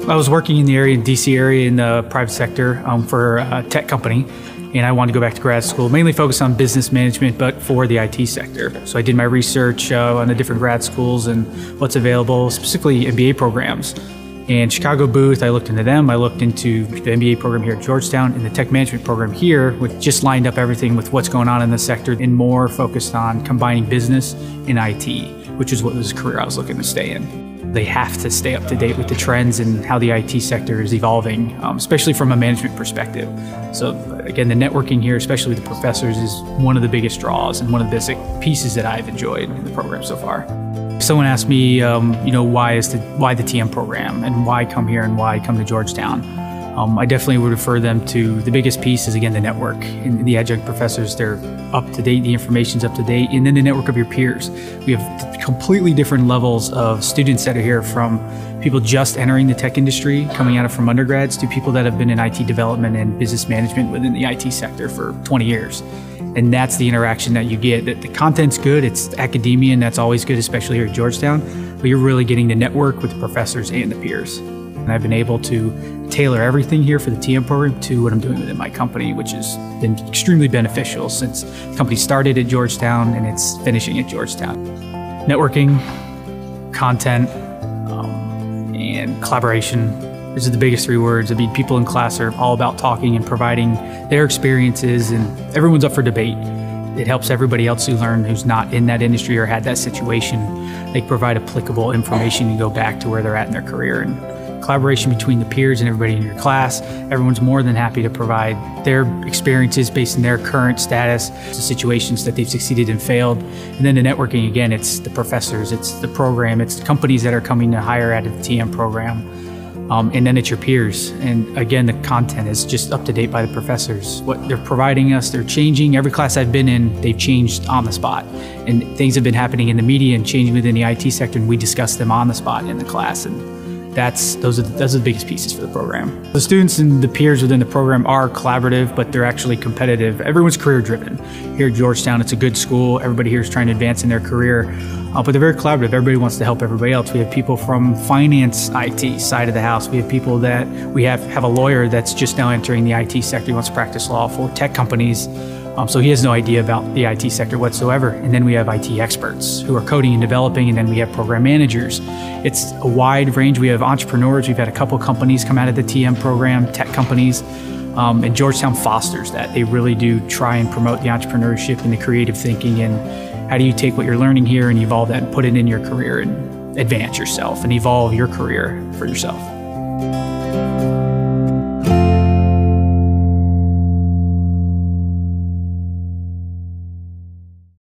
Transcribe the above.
I was working in the area, in DC area, in the private sector for a tech company, and I wanted to go back to grad school, mainly focused on business management, but for the IT sector. So I did my research on the different grad schools and what's available, specifically MBA programs. And Chicago booth, I looked into them. I looked into the MBA program here at Georgetown and the tech management program here, which just lined up everything with what's going on in the sector and more focused on combining business and IT, which is what was a career I was looking to stay in. They have to stay up to date with the trends and how the IT sector is evolving, especially from a management perspective. So again, the networking here, especially with the professors, is one of the biggest draws and one of the basic pieces that I've enjoyed in the program so far. Someone asked me, why the TM program and why come here and why come to Georgetown? I definitely would refer them to the biggest piece is, again, the network. And the adjunct professors, they're up to date, the information's up to date, and then the network of your peers. We have completely different levels of students that are here, from people just entering the tech industry, coming out of from undergrads, to people that have been in IT development and business management within the IT sector for 20 years. And that's the interaction that you get. The content's good, it's academia, and that's always good, especially here at Georgetown, but you're really getting to network with the professors and the peers. And I've been able to tailor everything here for the TM program to what I'm doing within my company, which has been extremely beneficial since the company started at Georgetown and it's finishing at Georgetown. Networking, content, and collaboration. These are the biggest three words. I mean, people in class are all about talking and providing their experiences, and everyone's up for debate. It helps everybody else who learn who's not in that industry or had that situation. They provide applicable information and go back to where they're at in their career. And collaboration between the peers and everybody in your class, everyone's more than happy to provide their experiences based on their current status, the situations that they've succeeded and failed. And then the networking, again, it's the professors, it's the program, it's the companies that are coming to hire out of the TM program. And then it's your peers. And again, the content is just up to date by the professors. What they're providing us, they're changing. Every class I've been in, they've changed on the spot. And things have been happening in the media and changing within the IT sector, and we discuss them on the spot in the class. And those are the biggest pieces for the program. The students and the peers within the program are collaborative, but they're actually competitive. Everyone's career driven. Here at Georgetown, it's a good school. Everybody here is trying to advance in their career, but they're very collaborative. Everybody wants to help everybody else. We have people from finance, IT side of the house. We have people that we have a lawyer that's just now entering the IT sector. He wants to practice law for tech companies. So he has no idea about the IT sector whatsoever. And then we have IT experts who are coding and developing, and then we have program managers. It's a wide range. We have entrepreneurs. We've had a couple companies come out of the TM program, tech companies, and Georgetown fosters that. They really do try and promote the entrepreneurship and the creative thinking, and how do you take what you're learning here and evolve that and put it in your career and advance yourself and evolve your career for yourself.